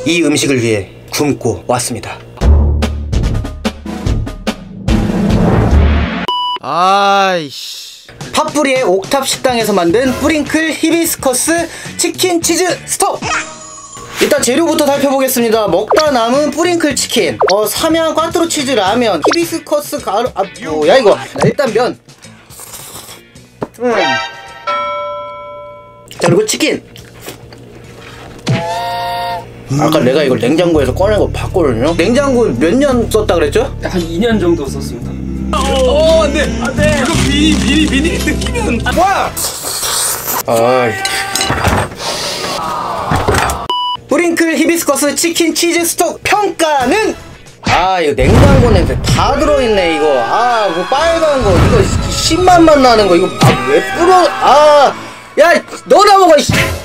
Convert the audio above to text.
이 음식을 위해 굶고 왔습니다. 아이씨. 팥뿌리의 옥탑 식당에서 만든 뿌링클 히비스커스 치킨 치즈 스톡. 일단 재료부터 살펴보겠습니다. 먹다 남은 뿌링클 치킨, 삼양 꽈트로 치즈 라면, 히비스커스 가루, 뭐야 이거. 일단 면. 자, 그리고 치킨. 아까 내가 이걸 냉장고에서 꺼낸 거 봤거든요. 냉장고 몇 년 썼다 그랬죠? 한 2년 정도 썼습니다. 안돼 안돼. 이거 비니 느끼면 와. 뿌링클 히비스커스 치킨 치즈 스톡 평가는, 이거 냉장고 냄새 다 들어있네 이거. 뭐 빨간 거 이거 신맛만 나는 거 이거 왜 뿌려. 야 너나 먹어.